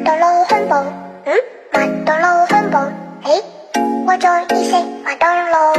到老恐怖，麥當勞恐怖，嘿，我中意食麥當勞。